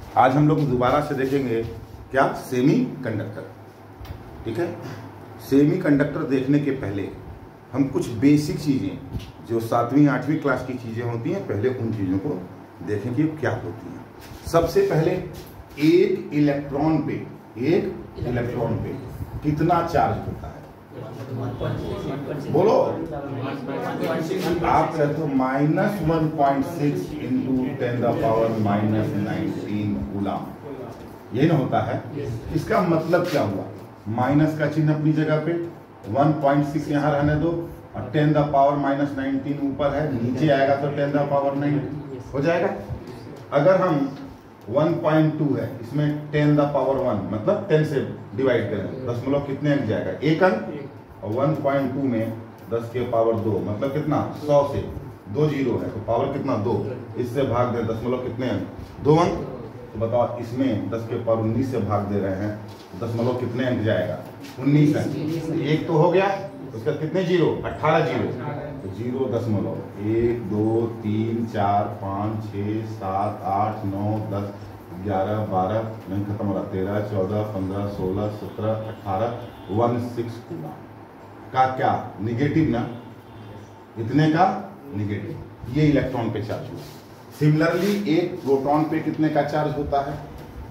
आज हम लोग दोबारा से देखेंगे क्या, सेमी कंडक्टर। ठीक है, सेमी कंडक्टर देखने के पहले हम कुछ बेसिक चीज़ें जो 7वीं 8वीं क्लास की चीज़ें होती हैं, पहले उन चीज़ों को देखें कि क्या होती हैं। सबसे पहले एक इलेक्ट्रॉन पे कितना चार्ज होता है? बोलो। आप कहते हो -1.6 इंटू 10⁻⁻19 कूलम, ये ना होता है। इसका मतलब क्या हुआ? माइनस का चिन्ह अपनी जगह पे, 1.6 यहाँ रहने दो और 10⁻⁻19 ऊपर है, नीचे आएगा तो 10⁻9 हो जाएगा। अगर हम 1.2 है, इसमें 10⁻1 मतलब 10 से डिवाइड करें, दशमलव कितने अंक जाएगा? 1 अंक। और 1.2 में 10 के पावर 2 मतलब कितना? 100 से 2 जीरो है तो पावर कितना? 2। इससे भाग दे, दशमलव कितने अंक? 2 अंक। तो बताओ इसमें 10 के पावर 19 से भाग दे रहे हैं, दशमलव कितने अंक जाएगा? 19 अंक। एक तो हो गया, उसका कितने जीरो? 18 जीरो। तो 0.1 2 3 4 5 6 7 8 9 10 11 12 नहीं खत्म हो रहा, 13 14 15 16 17 18 16 कूलम का क्या निगेटिव ना, इतने का निगेटिव। ये इलेक्ट्रॉन पे चार्ज हुआ। सिमिलरली एक प्रोटॉन पे कितने का चार्ज होता है?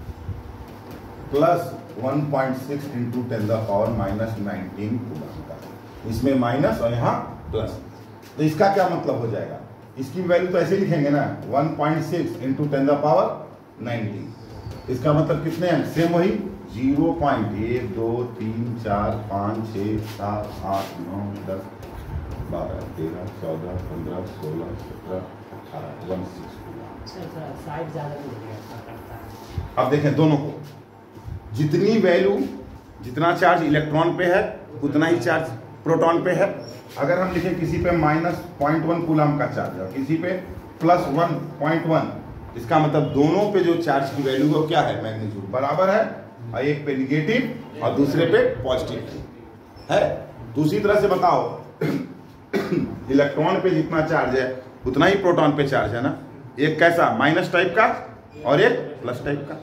प्लस 1.6 इंटू 10⁻⁻19 कूलम का। इसमें माइनस और यहाँ प्लस। तो इसका क्या मतलब हो जाएगा? इसकी वैल्यू तो ऐसे लिखेंगे ना, 1.6 इंटू 10⁻19। इसका मतलब कितने अंक? सेम वही 0.1 2 3 4 5 6 7 8 9 10 12 13 14 15 16 17 18 16। अब देखें दोनों को, जितनी वैल्यू, जितना चार्ज इलेक्ट्रॉन पे है उतना ही चार्ज प्रोटॉन पे है। अगर हम लिखें किसी पे -0.1 कूलम का चार्ज है और किसी पे +1.1, इसका मतलब दोनों पे जो चार्ज की वैल्यू है क्या है? मैग्नीट्यूड बराबर है, और एक पे निगेटिव और दूसरे पे पॉजिटिव है। दूसरी तरह से बताओ, इलेक्ट्रॉन पे जितना चार्ज है उतना ही प्रोटॉन पे चार्ज है ना। एक कैसा? माइनस टाइप का और एक प्लस टाइप का।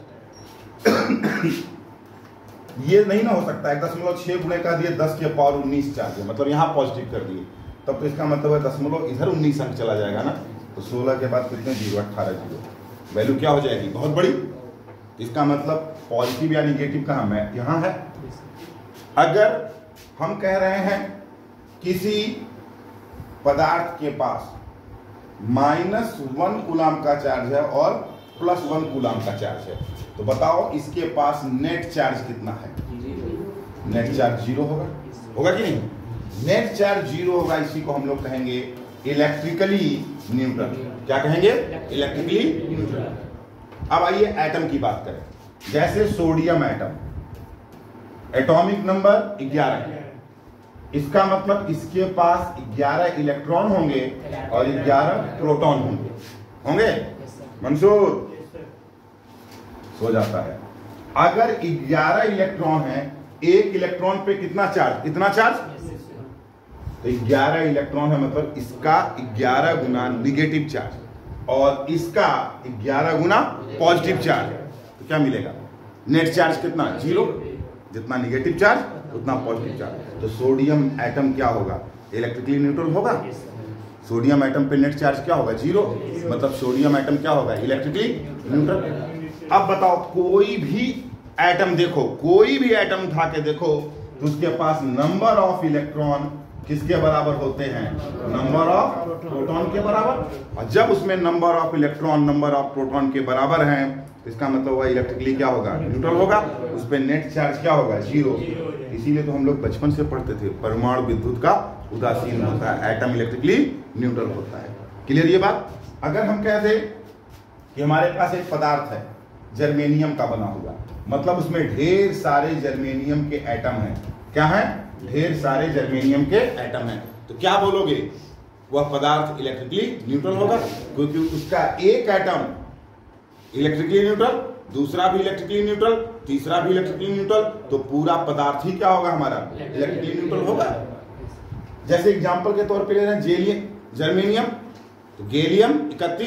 ये नहीं ना हो सकता है 1.6 गुणे का दिए 10 के पावर 19 चार्ज है, मतलब यहाँ पॉजिटिव कर दिए, तब तो इसका मतलब है दशमलव इधर 19 अंक चला जाएगा ना। तो 16 के बाद कितने जीरो? 18 जीरो। वैल्यू क्या हो जाएगी? बहुत बड़ी। इसका मतलब पॉजिटिव या निगेटिव कहाँ में? यहाँ है। अगर हम कह रहे हैं किसी पदार्थ के पास -1 कूलम का चार्ज है और +1 कूलम का चार्ज है, तो बताओ इसके पास नेट चार्ज कितना है? नेट चार्ज 0 होगा कि नहीं? नेट चार्ज 0 होगा। इसी को हम लोग कहेंगे इलेक्ट्रिकली न्यूट्रल। क्या कहेंगे? Electrically neutral. अब आइए एटम की बात करें। जैसे सोडियम एटम, एटॉमिक नंबर 11, इसका मतलब इसके पास 11 इलेक्ट्रॉन होंगे और 11 प्रोटॉन होंगे। मंसूर सो जाता है। अगर 11 इलेक्ट्रॉन है, एक इलेक्ट्रॉन पे कितना चार्ज? इतना चार्ज। तो 11 इलेक्ट्रॉन है, मतलब इसका 11 गुना निगेटिव चार्ज और इसका 11 गुना पॉजिटिव चार्ज। तो क्या मिलेगा? नेट चार्ज कितना? 0। जितना निगेटिव चार्ज उतना पॉजिटिव चार्ज। तो सोडियम एटम क्या होगा? इलेक्ट्रिकली न्यूट्रल होगा। सोडियम एटम पे नेट चार्ज क्या होगा? 0। मतलब सोडियम एटम क्या होगा? Electrically neutral. अब बताओ कोई भी एटम देखो, कोई भी एटम उठा के देखो तो उसके पास नंबर ऑफ इलेक्ट्रॉन किसके बराबर होते हैं? नंबर ऑफ प्रोटॉन के बराबर। और जब उसमें number of electron number of proton के बराबर हैं, इसका मतलब वह इलेक्ट्रिकली क्या होगा? न्यूट्रल होगा। उस पर नेट चार्ज क्या होगा? 0। इसीलिए तो हम लोग बचपन से पढ़ते थे, परमाणु विद्युत का उदासीन होता है, एटम इलेक्ट्रिकली न्यूट्रल होता है। क्लियर ये बात? अगर हम कह दें कि हमारे पास एक पदार्थ है जर्मेनियम का बना हुआ, मतलब उसमें ढेर सारे जर्मेनियम के एटम हैं। क्या है? ढेर सारे जर्मेनियम के एटम हैं। तो क्या बोलोगे? वह पदार्थ इलेक्ट्रिकली न्यूट्रल होगा, क्योंकि उसका एक एटम इलेक्ट्रिकली न्यूट्रल, दूसरा भी इलेक्ट्रिकली न्यूट्रल, तीसरा भी इलेक्ट्रिकली न्यूट्रल, तो पूरा पदार्थ ही क्या होगा? हमारा इलेक्ट्रिकली न्यूट्रल होगा। जैसे एग्जांपल के तौर पे ले रहे हैं जर्मेनियम, तो गैलियम 31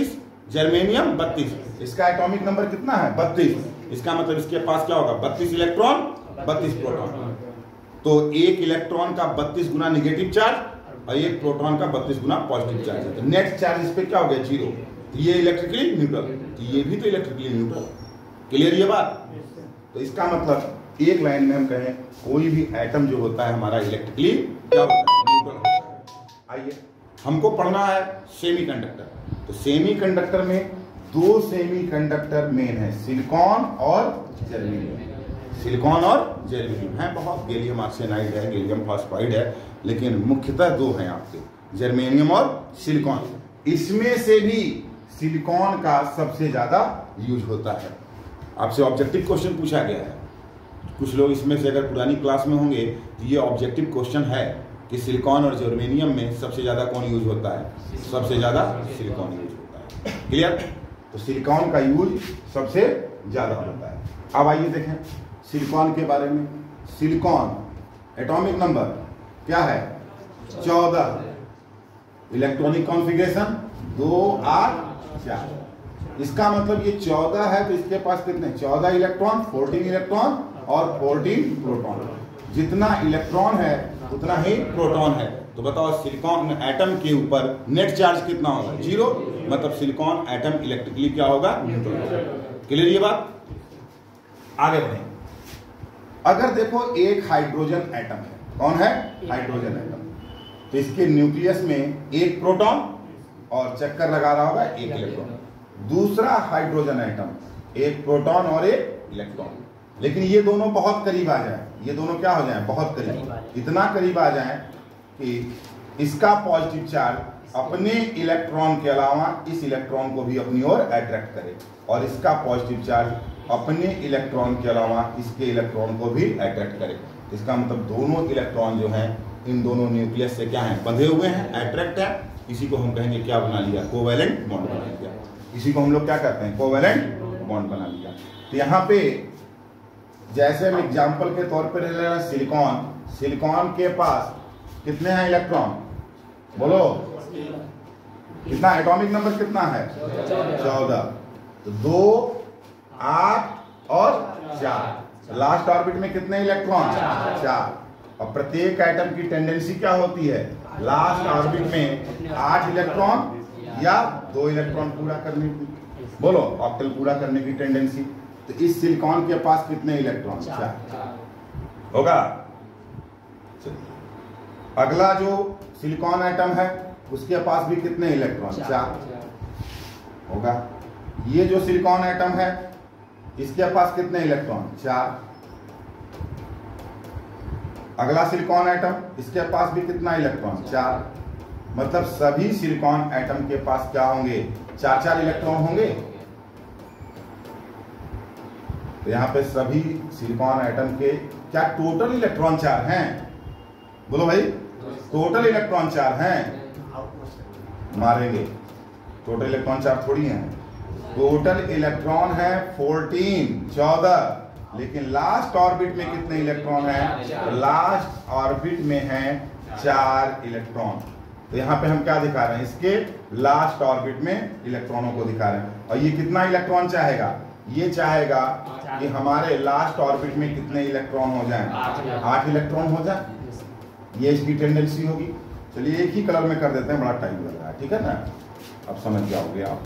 जर्मेनियम 32, इसका एटॉमिक नंबर कितना है 32। इसका मतलब इसके पास क्या होगा 32 इलेक्ट्रॉन 32 प्रोटॉन। तो एक इलेक्ट्रॉन का 32 गुना निगेटिव चार्ज और एक प्रोटॉन का 32 गुना पॉजिटिव चार्ज है। तो नेट चार्ज इस पे क्या हो गया 0। ये इलेक्ट्रिकली न्यूट्रल, तो ये भी तो इलेक्ट्रिकली न्यूट्रल। क्लियर ये बात। तो इसका मतलब एक लाइन में हम कहें कोई भी एटम जो होता है हमारा इलेक्ट्रिकली क्या होता है न्यूट्रल होता है। आइए हमको पढ़ना है सेमीकंडक्टर। तो सेमीकंडक्टर में दो सेमीकंडक्टर मेन है, सिलिकॉन और जर्मेनियम। सिलिकॉन और जर्मेनियम है, बहुत गैलियम आर्सेनाइड है, गैलियम फॉस्फाइड है, लेकिन मुख्यतः दो हैं आपके, जर्मेनियम और सिलिकॉन। इसमें से भी सिलिकॉन का सबसे ज्यादा यूज होता है। आपसे ऑब्जेक्टिव क्वेश्चन पूछा गया है, कुछ लोग इसमें से अगर पुरानी क्लास में होंगे तो ये ऑब्जेक्टिव क्वेश्चन है कि सिलिकॉन और जर्मेनियम में सबसे ज्यादा कौन यूज होता है। सबसे ज्यादा सिलिकॉन यूज होता है। क्लियर। तो सिलिकॉन का यूज सबसे ज्यादा होता है। अब आइए देखें सिलिकॉन के बारे में। सिलिकॉन एटॉमिक नंबर क्या है 14, इलेक्ट्रॉनिक कॉन्फ़िगरेशन 2 8 4। इसका मतलब ये 14 है तो इसके पास कितने 14 इलेक्ट्रॉन, 14 इलेक्ट्रॉन और 14 प्रोटॉन। जितना इलेक्ट्रॉन है उतना ही प्रोटॉन है। तो बताओ सिलिकॉन एटम के ऊपर नेट चार्ज कितना होगा 0। मतलब सिलिकॉन एटम इलेक्ट्रिकली क्या होगा न्यूट्रल। क्लियर ये बात। आगे बढ़ें। अगर देखो एक हाइड्रोजन एटम है, कौन है हाइड्रोजन एटम, तो इसके न्यूक्लियस में एक प्रोटॉन और चक्कर लगा रहा होगा एक इलेक्ट्रॉन। दूसरा हाइड्रोजन एटम एक प्रोटॉन और एक इलेक्ट्रॉन। लेकिन ये दोनों बहुत करीब आ जाए, ये दोनों क्या हो जाए बहुत करीब, इतना करीब आ जाए कि इसका पॉजिटिव चार्ज अपने इलेक्ट्रॉन के अलावा इस इलेक्ट्रॉन को भी अपनी ओर अट्रैक्ट करे और इसका पॉजिटिव चार्ज अपने इलेक्ट्रॉन के अलावा इसके इलेक्ट्रॉन को भी अट्रैक्ट करे। इसका मतलब दोनों इलेक्ट्रॉन जो हैं इन दोनों न्यूक्लियस से क्या हैं बंधे हुए हैं, अट्रैक्ट है। इसी को हम कहेंगे क्या बना लिया कोवैलेंट बॉन्ड बना लिया। इसी को हम लोग क्या कहते हैं कोवैलेंट बॉन्ड बना लिया। तो यहाँ पे जैसे हम एग्जाम्पल के तौर पर ले रहे हैं सिलिकॉन, सिलिकॉन के पास कितने हैं इलेक्ट्रॉन बोलो, कितना एटॉमिक नंबर कितना है 14। तो 2 8 और 4। लास्ट ऑर्बिट में कितने इलेक्ट्रॉन 4। और प्रत्येक एटम की टेंडेंसी क्या होती है लास्ट ऑर्बिट में 8 इलेक्ट्रॉन या 2 इलेक्ट्रॉन पूरा करने की, बोलो ऑक्टल पूरा करने की टेंडेंसी। तो इस सिलिकॉन के पास कितने इलेक्ट्रॉन 4 होगा। अगला जो सिलिकॉन एटम है उसके पास भी कितने इलेक्ट्रॉन 4 होगा। ये जो सिलिकॉन एटम है इसके पास कितने इलेक्ट्रॉन 4। अगला सिलिकॉन एटम इसके पास भी कितना इलेक्ट्रॉन 4। मतलब सभी सिलिकॉन एटम के पास क्या होंगे 4 इलेक्ट्रॉन होंगे। तो यहां पे सभी सिलिकॉन एटम के क्या टोटल इलेक्ट्रॉन 4 हैं, बोलो भाई टोटल इलेक्ट्रॉन 4 हैं। मारेंगे टोटल इलेक्ट्रॉन 4 थोड़ी हैं, टोटल इलेक्ट्रॉन है 14 लेकिन लास्ट ऑर्बिट में कितने इलेक्ट्रॉन है लास्ट ऑर्बिट में है 4 इलेक्ट्रॉन। तो यहाँ पे हम क्या दिखा रहे हैं इसके लास्ट ऑर्बिट में इलेक्ट्रॉनों को दिखा रहे हैं। और ये कितना इलेक्ट्रॉन चाहेगा, ये चाहेगा कि हमारे लास्ट ऑर्बिट में कितने इलेक्ट्रॉन हो जाएं 8 इलेक्ट्रॉन हो जाए। ये इसकी टेंडेंसी होगी। चलिए एक ही कलर में कर देते हैं, बड़ा टाइम लग रहा है, ठीक है ना, अब समझ जाओगे आप।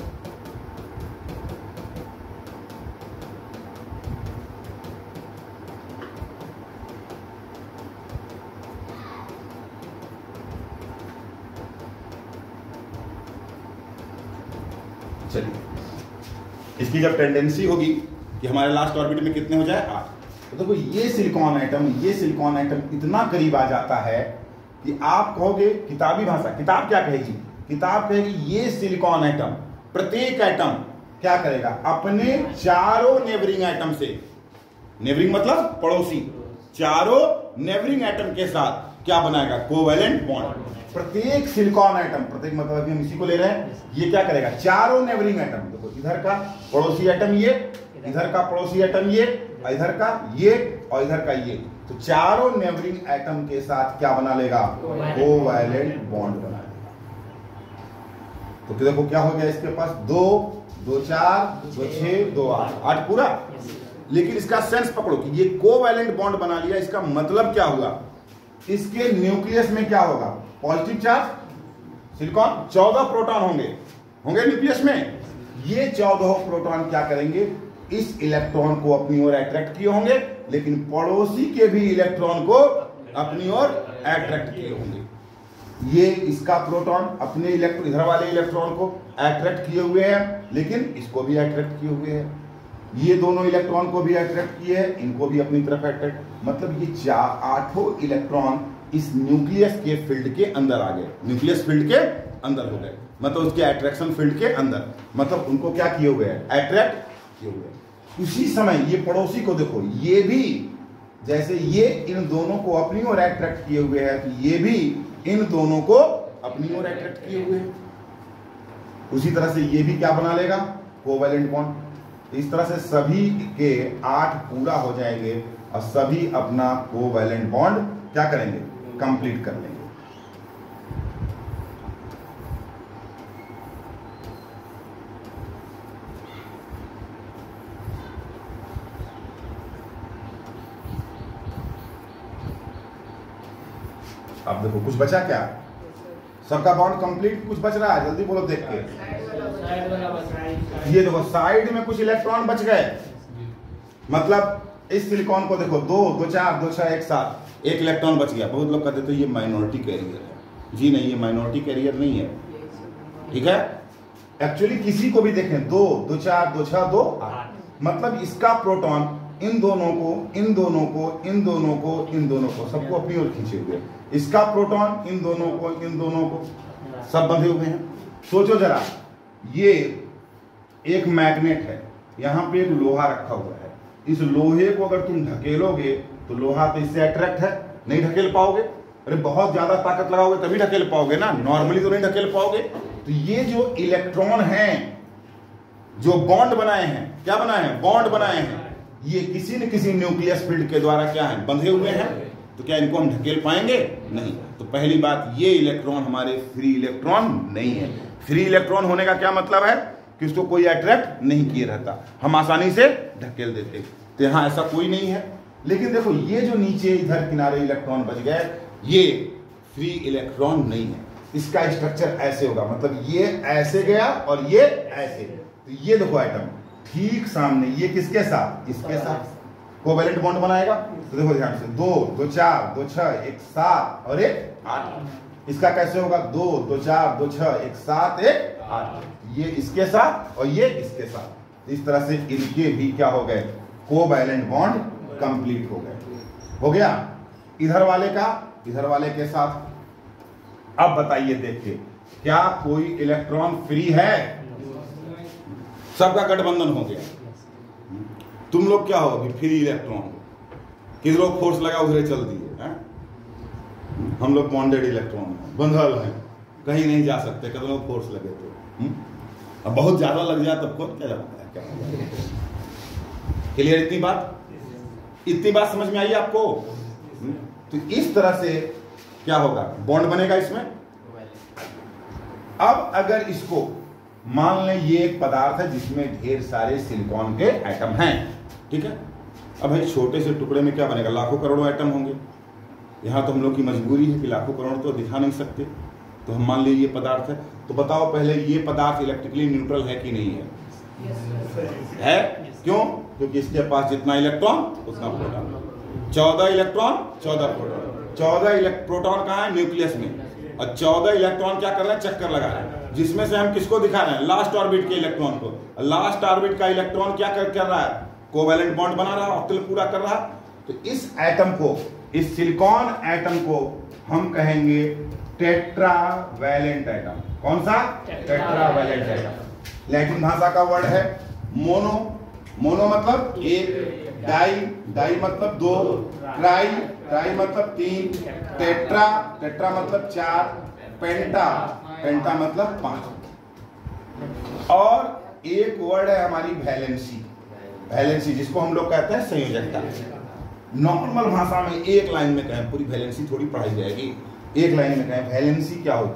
चलिए इसकी जब टेंडेंसी होगी कि हमारे लास्ट ऑर्बिट में कितने हो जाए 8, तो देखो ये सिलिकॉन एटम इतना करीब आ जाता है कि आप कहोगे किताबी भाषा, किताब क्या कहेगी, किताब कहेगी ये सिलिकॉन एटम प्रत्येक एटम क्या करेगा अपने चारों नेबरिंग एटम से, नेबरिंग मतलब पड़ोसी, चारों नेबरिंग एटम के साथ क्या बनाएगा कोवैलेंट बॉन्ड। प्रत्येक सिलिकॉन एटम, प्रत्येक मतलब हम इसी को ले रहे हैं, ये क्या करेगा चारों नेबरिंग एटम, देखो इधर का पड़ोसी एटम ये, इधर का पड़ोसी एटम ये, इधर का ये और इधर का ये, तो चारों नेबरिंग एटम के साथ क्या बना लेगा कोवैलेंट बॉन्ड बना लेगा। तो देखो क्या हो गया इसके पास, 2 2 4 2 6 2 8, 8 पूरा। लेकिन इसका सेंस पकड़ो कि ये कोवैलेंट बॉन्ड बना लिया, इसका मतलब क्या हुआ, इसके न्यूक्लियस में क्या होगा, पॉजिटिव चार्ज सिलिकॉन, 14 प्रोटॉन होंगे न्यूक्लियस में। ये 14 प्रोटॉन क्या करेंगे, इस इलेक्ट्रॉन को अपनी ओर अट्रैक्ट किए होंगे, लेकिन पड़ोसी के भी इलेक्ट्रॉन को अपनी ओर अट्रैक्ट किए होंगे। ये इसका प्रोटॉन अपने इधर वाले इलेक्ट्रॉन को अट्रैक्ट किए हुए हैं, लेकिन इसको भी अट्रैक्ट किए हुए हैं। ये दोनों इलेक्ट्रॉन को भी अट्रैक्ट किए हैं, इनको भी अपनी तरफ अट्रैक्ट, मतलब ये 8 इलेक्ट्रॉन इस न्यूक्लियस के फील्ड के अंदर आ गए, न्यूक्लियस फील्ड के अंदर हो गए, मतलब उसके अट्रैक्शन फील्ड के अंदर, मतलब उनको क्या किए हुए हैं, अट्रैक्ट किए हुए। उसी समय ये पड़ोसी को देखो, ये भी जैसे ये इन दोनों को अपनी ओर अट्रैक्ट किए हुए हैं, तो ये भी इन दोनों को अपनी ओर अट्रैक्ट किए हुए हैं। उसी तरह से ये भी क्या बना लेगा, कोवैलेंट बॉन्ड। इस तरह से सभी के 8 पूरा हो जाएंगे और सभी अपना कोवैलेंट बॉन्ड क्या करेंगे, कंप्लीट कर लेंगे। अब देखो कुछ बचा क्या, सबका बॉन्ड कंप्लीट, कुछ बच रहा है, जल्दी बोलो देख के। ये देखो साइड में कुछ इलेक्ट्रॉन बच गए, मतलब इस सिलिकॉन को देखो 2 2 4 2 6 1 7, एक इलेक्ट्रॉन बच गया। बहुत लोग कहते तो ये माइनॉरिटी कैरियर है, जी नहीं, ये माइनॉरिटी कैरियर नहीं है, ठीक है। एक्चुअली किसी को भी देखें 2 2 4 2 6 2 8, मतलब इसका प्रोटॉन इन दोनों को इन दोनों को इन दोनों को इन दोनों को सबको अपनी ओर खींचे हुए, इसका प्रोटॉन इन दोनों को इन दोनों को सब बंधे हुए हैं। सोचो जरा, ये एक मैग्नेट है, यहाँ पे एक लोहा रखा हुआ है, इस लोहे को अगर तुम ढकेलोगे तो लोहा तो इससे अट्रैक्ट है, नहीं ढकेल पाओगे। अरे बहुत ज्यादा ताकत लगाओगे तभी ढकेल पाओगे ना, नॉर्मली तो नहीं ढकेल पाओगे। तो ये जो इलेक्ट्रॉन हैं जो बॉन्ड बनाए हैं, क्या बनाए हैं, बॉन्ड बनाए हैं, ये किसी न किसी न्यूक्लियस फील्ड के द्वारा क्या है, बंधे हुए हैं। तो क्या इनको हम ढकेल पाएंगे, नहीं। तो पहली बात, ये इलेक्ट्रॉन हमारे फ्री इलेक्ट्रॉन नहीं है। फ्री इलेक्ट्रॉन होने का क्या मतलब है कि उसको कोई अट्रैक्ट नहीं किए रहता, हम आसानी से ढकेल देते। तो यहाँ ऐसा कोई नहीं है। लेकिन देखो ये जो नीचे इधर किनारे इलेक्ट्रॉन बच गए, ये फ्री इलेक्ट्रॉन नहीं है। इसका स्ट्रक्चर ऐसे होगा, मतलब ये ऐसे गया और ये ऐसे। तो ये देखो आइटम ठीक सामने, ये किसके साथ, इसके साथ कोवैलेंट बॉन्ड बनाएगा। तो देखो ध्यान से, 2 2 4 2 6 1 7 और 1 8। इसका कैसे होगा, 2 2 4 2 6 1 7 1 8, ये इसके साथ और ये इसके साथ। इस तरह से इनके भी क्या हो गए, कोवैलेंट बॉन्ड कंप्लीट हो गए। हो गया इधर वाले का इधर वाले के साथ। अब बताइए देख के, क्या कोई इलेक्ट्रॉन फ्री है, सबका गठबंधन हो गया। तुम लोग क्या हो, अभी फ्री इलेक्ट्रॉन हो, किधरों फोर्स लगा उधरे चल दिए हैं? हम लोग बॉन्डेड इलेक्ट्रॉन हैं, बंधल हैं, कहीं नहीं जा सकते, किधरों फोर्स लगे तो। अब बहुत ज्यादा लग जाए तब कौन क्या जाता है, क्या क्लियर? इतनी बात समझ में आई आपको? तो इस तरह से क्या होगा, बॉन्ड बनेगा इसमें। अब अगर इसको मान लें ये एक पदार्थ है जिसमें ढेर सारे सिलिकॉन के एटम हैं, ठीक है। अब भाई छोटे से टुकड़े में क्या बनेगा, लाखों करोड़ों एटम होंगे। यहाँ तो हम लोग की मजबूरी है कि लाखों करोड़ तो दिखा नहीं सकते, तो हम मान लीजिए ये पदार्थ है। तो बताओ पहले, ये पदार्थ इलेक्ट्रिकली न्यूट्रल है कि नहीं है? है। क्यों? क्योंकि इसके पास जितना इलेक्ट्रॉन उतना प्रोटॉन। 14 electron 14 proton. 14 प्रोटॉन कहाँ है, न्यूक्लियस में, और 14 इलेक्ट्रॉन क्या कर रहे हैं, चक्कर लगा रहे हैं, जिसमें से हम किसको दिखा रहे हैं, लास्ट ऑर्बिट के इलेक्ट्रॉन को। लास्ट ऑर्बिट का इलेक्ट्रॉन क्या कर रहा है, कोवैलेंट बॉन्ड बना रहा है, ऑक्टेल पूरा कर रहा है। तो इस एटम को, इस सिलिकॉन एटम को हम कहेंगे टेट्रावैलेंट एटम। कौन सा? Tetravalent atom. लैटिन भाषा का वर्ड है मोनो। मोनो मतलब एक, डाई, डाई मतलब 2, ट्राई, ट्राई मतलब 3, टेट्रा, टेट्रा मतलब 4, पेंटा, पेंटा मतलब 5। और एक वर्ड है हमारी वैलेंसी। वैलेंसी जिसको हम लोग कहते हैं संयोजकता। नॉर्मल भाषा में एक लाइन में कहें, पूरी वैलेंसी थोड़ी पढ़ाई जाएगी, एक लाइन में कहें वैलेंसी क्या होती है।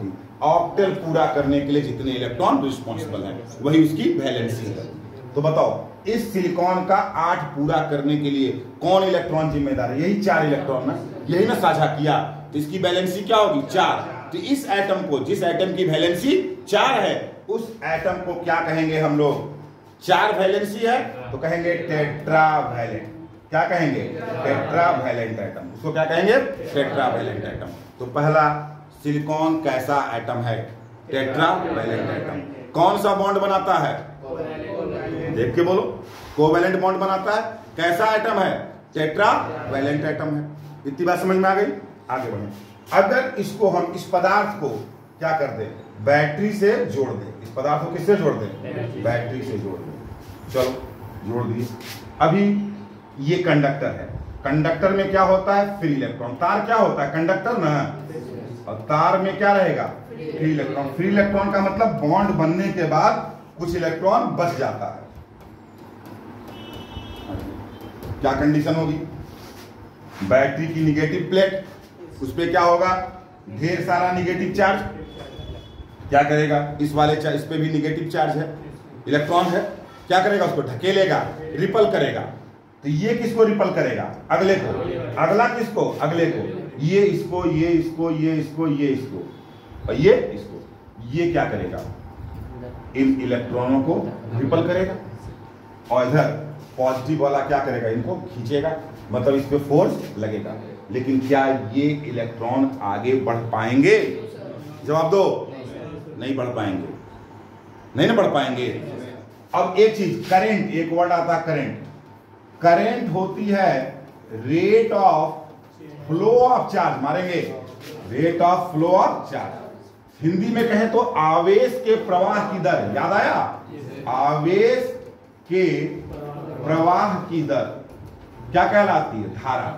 ऑक्टेल पूरा करने के लिए जितने इलेक्ट्रॉन रिस्पॉन्सिबल हैं, वही उसकी वैलेंसी है। तो बताओ इस सिलिकॉन का 8 पूरा करने के लिए कौन इलेक्ट्रॉन जिम्मेदार है? यही 4 इलेक्ट्रॉन ना, यही ना साझा किया, तो इसकी वैलेंसी क्या होगी? 4। तो इस एटम को, जिस एटम की वैलेंसी 4 है, उस एटम को क्या कहेंगे हम लोग? 4 वैलेंसी है तो कहेंगे टेट्रावैलेंट। क्या कहेंगे? Tetravalent atom. उसको क्या कहेंगे? Tetravalent atom. तो पहला सिलिकॉन कैसा एटम है? Tetravalent atom. कौन सा बॉन्ड बनाता है? देख के बोलो। कोवैलेंट बॉन्ड बनाता है। कैसा एटम है? टेट्रावैलेंट एटम है। इतनी बात समझ में आ गई? आगे बढ़े। अगर इसको हम, इस पदार्थ को क्या कर दें? बैटरी से जोड़ दें। इस पदार्थ को किससे जोड़ दें? बैटरी से जोड़ दें। चलो जोड़ दिए। अभी ये कंडक्टर है। कंडक्टर में क्या होता है? Free electron. तार क्या होता है? कंडक्टर ना। और तार में क्या रहेगा? Free electron. फ्री इलेक्ट्रॉन का मतलब बॉन्ड बनने के बाद कुछ इलेक्ट्रॉन बच जाता है। क्या कंडीशन होगी? बैटरी की निगेटिव प्लेट, उस पे क्या होगा? ढेर सारा निगेटिव चार्ज। क्या करेगा? इस वाले चार्ज, इस पे भी निगेटिव चार्ज है, इलेक्ट्रॉन है। क्या करेगा? उसको ढकेलेगा, रिपल करेगा। तो ये किसको रिपल करेगा? अगले को। अगला किसको? अगले को। ये इसको, ये इसको, ये इसको, ये इसको, और ये इसको। ये क्या करेगा? इन इलेक्ट्रॉनों को रिपल करेगा। और इधर पॉजिटिव वाला क्या करेगा? इनको खींचेगा, मतलब इस पे फोर्स लगेगा। लेकिन क्या ये इलेक्ट्रॉन आगे बढ़ पाएंगे? जवाब दो। नहीं बढ़ पाएंगे, नहीं ना बढ़ पाएंगे। अब एक चीज, करंट, एक वर्ड आता है करंट। करंट होती है rate of flow of charge. मारेंगे, rate of flow of charge. Hindi में कहें तो आवेश के प्रवाह की दर। याद आया? आवेश के प्रवाह की दर क्या कहलाती है? धारा।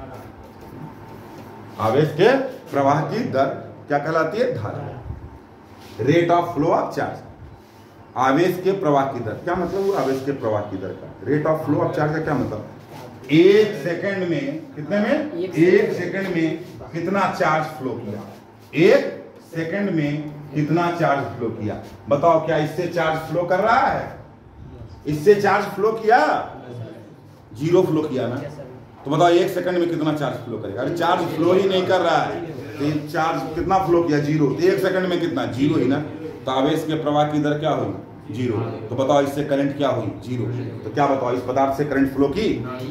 आवेश के प्रवाह की दर क्या कहलाती है? धारा। Rate of flow of charge, आवेश के प्रवाह की दर। क्या मतलब हुआ आवेश के प्रवाह की दर का? Rate of flow of charge का क्या मतलब? 1 सेकंड में, कितने में? 1 सेकंड में कितना चार्ज फ्लो किया? 1 सेकंड में कितना चार्ज फ्लो किया? बताओ, क्या इससे चार्ज फ्लो कर रहा है? इससे चार्ज फ्लो किया? 0 फ्लो किया ना। तो बताओ 1 सेकंड में कितना चार्ज फ्लो करेगा? अरे चार्ज फ्लो ही नहीं कर रहा है, तो चार्ज कितना फ्लो किया? 0। तो 1 सेकंड में कितना? 0 ही ना। तो आवेश के प्रवाह की दर क्या हुई? 0। तो बताओ इससे करंट क्या हुई? 0। तो क्या बताओ, इस पदार्थ से करंट फ्लो की?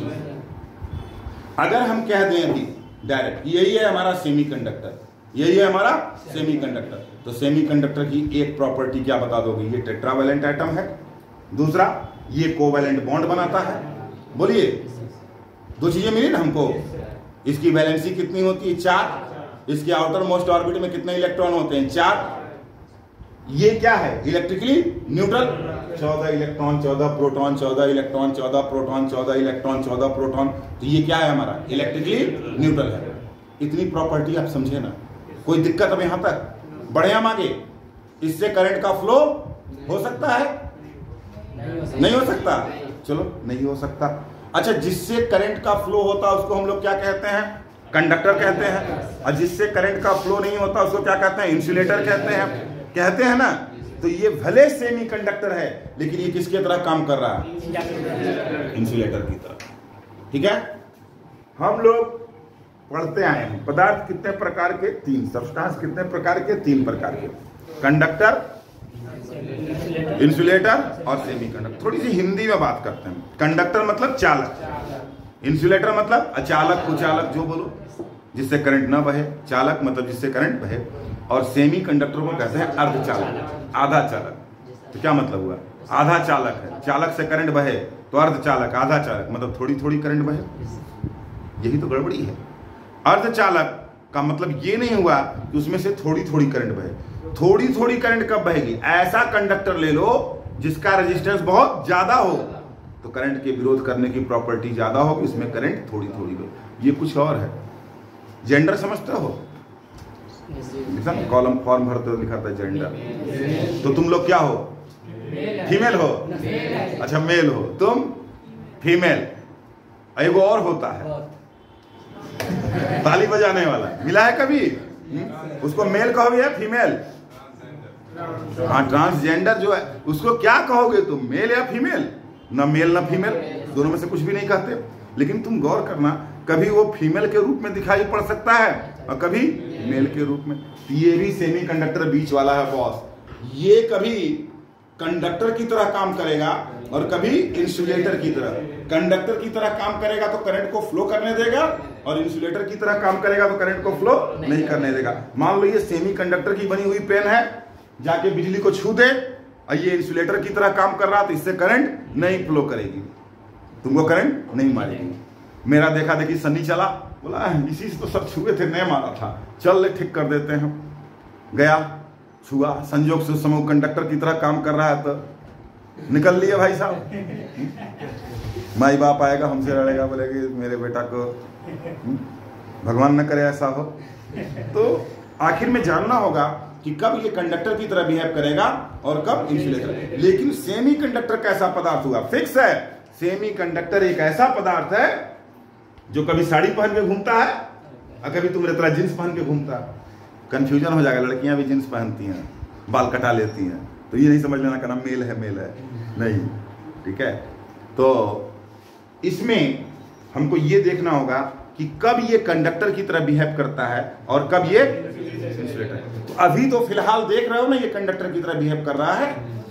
अगर हम कह दें अभी डायरेक्ट, यही है हमारा सेमीकंडक्टर, यही है हमारा सेमीकंडक्टर, तो सेमीकंडक्टर की एक प्रॉपर्टी क्या बता दोगे? ये टेट्रावैलेंट एटम है। दूसरा, ये कोवैलेंट बॉन्ड बनाता है। बोलिए, 2 चीजें मिली ना हमको। इसकी वैलेंसी कितनी होती है? 4। इसके आउटर मोस्ट ऑर्बिट में कितने इलेक्ट्रॉन होते हैं? 4। ये क्या है? Electrically neutral. 14 electron, 14 proton, 14 electron, 14 proton, 14 electron, 14 proton. तो ये क्या है हमारा? इलेक्ट्रिकली न्यूट्रल है। इतनी प्रॉपर्टी आप समझे ना। कोई दिक्कत अब यहां तक? बढ़े हम आगे। इससे करंट का फ्लो हो सकता है? नहीं हो सकता। चलो, नहीं हो सकता। अच्छा, जिससे करंट का फ्लो होता है उसको हम लोग क्या कहते हैं? कंडक्टर कहते हैं। और जिससे करंट का फ्लो नहीं होता उसको क्या कहते हैं? इंसुलेटर कहते हैं। कहते हैं ना। तो ये भले सेमी कंडक्टर है, लेकिन ये किसकी तरह काम कर रहा है? इंसुलेटर की तरह। ठीक है। हम लोग पढ़ते आए हैं पदार्थ कितने प्रकार के? 3। सब्सटेंस कितने प्रकार के? 3 प्रकार के। कंडक्टर, इंसुलेटर और सेमीकंडक्टर। थोड़ी सी हिंदी में बात करते हैं। कंडक्टर मतलब चालक, इंसुलेटर मतलब अचालक, कुचालक, जो बोलो, जिससे करंट ना बहे। चालक मतलब जिससे करंट बहे। और सेमीकंडक्टर को कहते हैं अर्धचालक, आधा चालक। तो क्या मतलब हुआ? आधा चालक है, चालक से करंट बहे तो अर्धचालक, आधा चालक मतलब थोड़ी थोड़ी करंट बहे। यही तो गड़बड़ी है। अर्धचालक का मतलब ये नहीं हुआ कि उसमें से थोड़ी थोड़ी करंट बहे। थोड़ी थोड़ी करंट कब बहेगी? ऐसा कंडक्टर ले लो जिसका रेजिस्टेंस बहुत ज्यादा हो, तो करंट के विरोध करने की प्रॉपर्टी ज्यादा होगी, इसमें करंट थोड़ी थोड़ी हो। ये कुछ और है। जेंडर समझते हो? कॉलम फॉर्म भरते हो लिखा था जेंडर। तो तुम लोग क्या हो? फीमेल हो। अच्छा, मेल हो, तुम फीमेल। एगो और होता है ताली बजाने वाला, मिला है कभी? उसको मेल कहोगे या फीमेल? हाँ, ट्रांसजेंडर जो है उसको क्या कहोगे तुम, मेल या फीमेल? ना मेल ना फीमेल, दोनों में से कुछ भी नहीं कहते। लेकिन तुम गौर करना, कभी वो फीमेल के रूप में दिखाई पड़ सकता है और कभी मेल के रूप में। ये भी सेमीकंडक्टर बीच वाला है बॉस। ये कभी कंडक्टर की तरह काम करेगा और कभी इंसुलेटर की तरह। कंडक्टर की तरह काम करेगा तो करंट को फ्लो करने देगा, और इंसुलेटर की तरह काम करेगा तो करंट को फ्लो नहीं करने देगा। मान लो ये सेमीकंडक्टर की बनी हुई पेन है, जाके बिजली को छू दे और ये इंसुलेटर की तरह काम कर रहा, तो इससे करंट नहीं फ्लो करेगी, तुमको करंट नहीं मारेगी। मेरा देखा देखी सन्नी चला, बोला इसी से तो सब छुए थे, नहीं मारा था, चल ले ठीक कर देते हैं। गया, छुआ, संजोग से समूह कंडक्टर की तरह काम कर रहा है तो निकल लिए भाई साहब। माई बाप आएगा हमसे लड़ेगा, बोलेगी मेरे बेटा को भगवान न करे ऐसा हो। तो आखिर में जानना होगा कि कब ये कंडक्टर की तरह बिहेव करेगा और कब इंसुलेटर। लेकिन सेमीकंडक्टर कैसा पदार्थ हुआ? फिक्स है, सेमीकंडक्टर एक ऐसा पदार्थ है जो कभी साड़ी पहन के घूमता है और कभी तुम्हारे तरह जींस पहन के घूमता है। कंफ्यूजन हो जाएगा, लड़कियां भी जींस पहनती हैं, बाल कटा लेती हैं, तो ये नहीं समझ लेना का नाम मेल है, मेल है नहीं, ठीक है। तो इसमें हमको ये देखना होगा कि कब ये कंडक्टर की तरह बिहेव करता है और कब ये इंसुलेटर। तो अभी तो फिलहाल देख रहे हो ना, ये कंडक्टर की तरह बिहेव कर रहा है,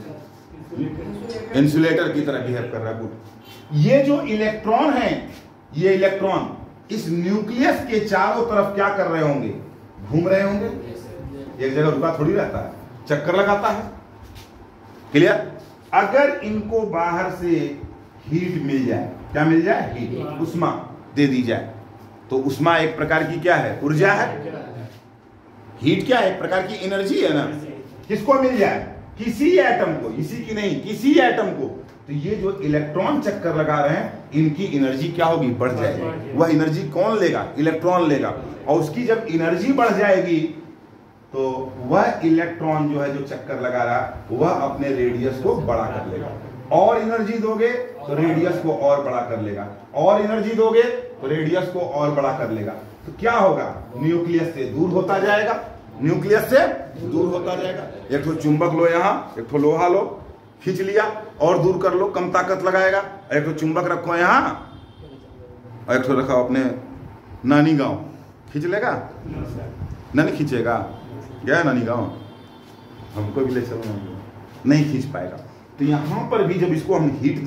इंसुलेटर की तरह बिहेव कर रहा है। गुड। ये जो इलेक्ट्रॉन है, ये इलेक्ट्रॉन इस न्यूक्लियस के चारों तरफ क्या कर रहे होंगे? घूम रहे होंगे। एक जगह रुका थोड़ी रहता है, चक्कर लगाता है। क्लियर? अगर इनको बाहर से हीट मिल जाए, क्या मिल जाए? हीट, उष्मा दे दी जाए, तो उष्मा एक प्रकार की क्या है? ऊर्जा है। हीट क्या है? एक प्रकार की एनर्जी है ना। किसको मिल जाए? किसी एटम को, इसी की नहीं, किसी एटम को। तो ये जो इलेक्ट्रॉन चक्कर लगा रहे हैं, इनकी एनर्जी क्या होगी? बढ़ जाएगी। वह एनर्जी कौन लेगा? इलेक्ट्रॉन लेगा। और उसकी जब एनर्जी बढ़ जाएगी तो वह इलेक्ट्रॉन जो है, जो चक्कर लगा रहा, वह अपने रेडियस को बड़ा कर लेगा। और एनर्जी दोगे तो रेडियस को और बड़ा कर लेगा, और एनर्जी दोगे तो रेडियस को और बड़ा कर लेगा। तो क्या होगा? न्यूक्लियस से दूर होता जाएगा, न्यूक्लियस से दूर होता जाएगा। एक तो चुंबक लो, यहाँ एक तो लोहा लो, खींच लिया और दूर कर लो, कम ताकत लगाएगा। एक तो चुंबक रखो यहाँ और एक तो रखो अपने नानी गांव, खींच लेगा? नहीं खींचेगा। गया नानी गांव, हमको भी ले चलो, नहीं खींच पाएगा। तो यहां पर भी जब इसको हम हीट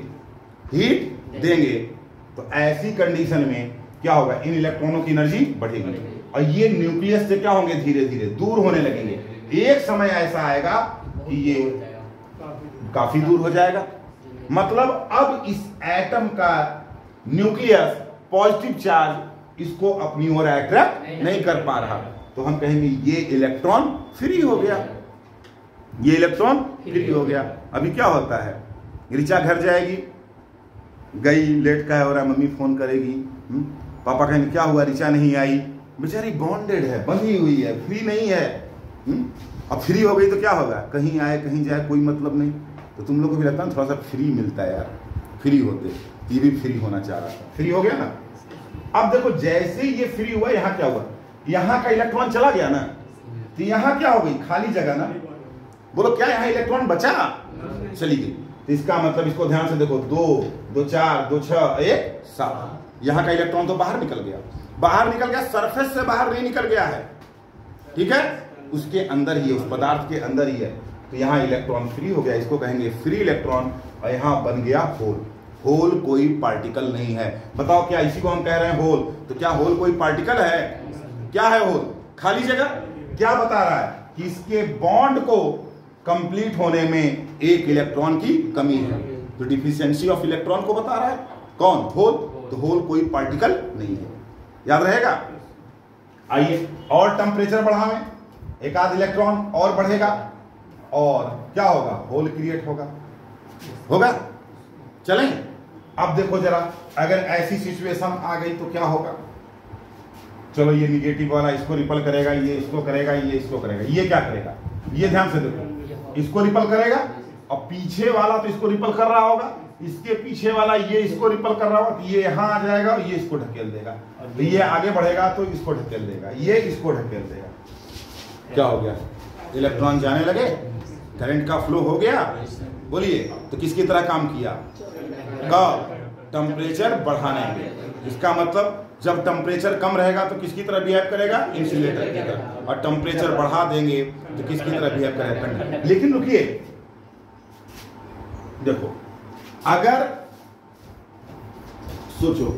देंगे तो ऐसी कंडीशन में क्या होगा? इन इलेक्ट्रॉनों की एनर्जी बढ़ेगी और ये न्यूक्लियस से क्या होंगे? धीरे धीरे दूर होने लगेंगे। एक समय ऐसा आएगा कि ये काफी दूर हो जाएगा। मतलब अब इस एटम का न्यूक्लियस पॉजिटिव चार्ज इसको अपनी ओर अट्रैक्ट नहीं कर पा रहा, तो हम कहेंगे ये इलेक्ट्रॉन फ्री हो गया, ये इलेक्ट्रॉन फ्री हो गया। अभी क्या होता है? ऋचा घर जाएगी, गई, लेट का है हो रहा है, मम्मी फोन करेगी, पापा कहेंगे क्या हुआ? ऋचा नहीं आई। बेचारी बॉन्डेड है, बंधी हुई है, फ्री नहीं है। अब फ्री हो गई तो क्या होगा? कहीं आए कहीं जाए कोई मतलब नहीं। तो तुम लोग को भी लगता है थोड़ा सा फ्री मिलता है यार, फ्री होते। ये भी फ्री होना चाह रहा था, फ्री हो गया ना। अब देखो जैसे ये फ्री हुआ, यहाँ क्या हुआ? यहाँ का इलेक्ट्रॉन चला गया ना, तो यहाँ क्या हो गई? खाली जगह ना। बोलो क्या यहाँ इलेक्ट्रॉन बचा? चली गई। तो इसका मतलब, इसको ध्यान से देखो, 2 2 4 2 6 1 7। यहाँ का इलेक्ट्रॉन तो बाहर निकल गया, बाहर निकल गया, सरफेस से बाहर नहीं निकल गया है, ठीक है, उसके अंदर ही है, उस पदार्थ के अंदर ही है। तो यहाँ इलेक्ट्रॉन फ्री हो गया, इसको कहेंगे फ्री इलेक्ट्रॉन। और यहाँ बन गया होल। होल कोई पार्टिकल नहीं है। बताओ क्या इसी को हम कह रहे हैं होल? तो क्या होल कोई पार्टिकल है? क्या है होल? खाली जगह। क्या बता रहा है? कि इसके बॉन्ड को कंप्लीट होने में एक इलेक्ट्रॉन की कमी है। तो डिफिशियंसी ऑफ इलेक्ट्रॉन को बता रहा है कौन? होल। तो होल कोई पार्टिकल नहीं है, याद रहेगा। आइए और टेम्परेचर बढ़ावें, एक आध इलेक्ट्रॉन और बढ़ेगा और क्या होगा? होल क्रिएट होगा। चलें अब देखो जरा, अगर ऐसी सिचुएशन आ गई तो क्या होगा? चलो ये निगेटिव वाला इसको रिपल करेगा, ये इसको करेगा, ये इसको करेगा, ये क्या करेगा? ये ध्यान से देखो, इसको रिपल करेगा और पीछे वाला तो इसको रिपल कर रहा होगा, इसके पीछे वाला ये इसको रिपल कर रहा होगा, तो ये यहां आ जाएगा और ये इसको ढकेल देगा। तो ये आगे बढ़ेगा तो इसको ढकेल देगा, ये इसको ढकेल देगा। क्या हो गया? इलेक्ट्रॉन जाने लगे, करंट का फ्लो हो गया। बोलिए, तो किसकी तरह काम किया? का टेम्परेचर बढ़ाने के। इसका मतलब जब टेम्परेचर कम रहेगा तो किसकी तरह बिहेव करेगा? इंसुलेटर की तरह। और टेम्परेचर बढ़ा देंगे तो किसकी तरह बिहेव करेगा? लेकिन रुकिए, देखो, अगर सोचो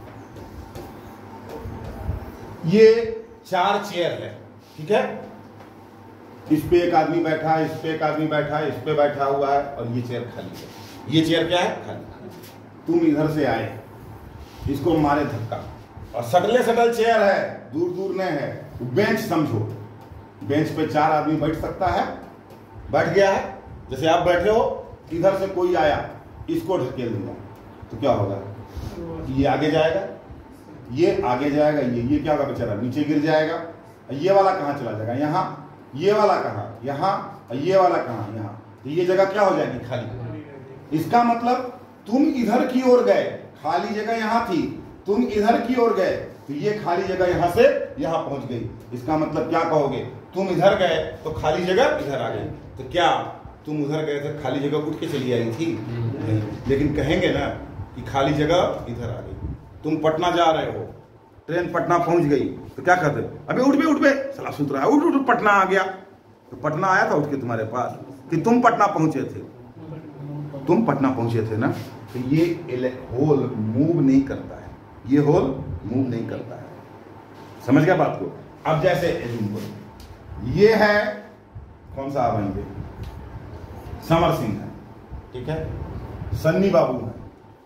ये 4 चेयर है, ठीक है, इस पे एक आदमी बैठा है, इस पे एक आदमी बैठा है, इस पे बैठा हुआ है, और ये चेयर खाली है। ये चेयर क्या है? खाली। तुम इधर से आए, इसको मारे धक्का, और सटले सटल चेयर है, दूर दूर में है, बेंच समझो, बेंच पे 4 आदमी बैठ सकता है, बैठ गया है, जैसे आप बैठे हो, इधर से कोई आया, इसको ढकेल दूंगा तो क्या होगा? ये आगे जाएगा, ये आगे जाएगा, ये क्या होगा बेचारा? नीचे गिर जाएगा। ये वाला कहाँ चला जाएगा? यहाँ। ये वाला कहाँ? यहाँ। और ये वाला कहाँ? यहाँ। तो ये जगह क्या हो जाएगी? खाली। इसका मतलब तुम इधर की ओर गए, खाली जगह यहाँ थी, तुम इधर की ओर गए, तो ये खाली जगह यहाँ से यहाँ पहुंच गई। इसका मतलब क्या कहोगे? तुम इधर गए तो खाली जगह इधर आ गई। तो क्या तुम उधर गए थे, खाली जगह उठ के चली आई थी? नहीं। लेकिन कहेंगे ना कि खाली जगह इधर आ गई। तुम पटना जा रहे हो, ट्रेन पटना पहुंच गई, तो क्या कहते हो? अबे उठ बे, सलाह सुन रहा है, उठ, पटना आ गया। तो पटना आया था उठ के तुम्हारे पास कि तुम पटना पहुंचे थे, तुम पटना पहुंचे थे ना। तो ये होल मूव नहीं करता है, ये होल मूव नहीं करता है। समझ गया बात को? अब जैसे ये है, कौन सा आएंगे? समर सिंह है, ठीक है, सन्नी बाबू है,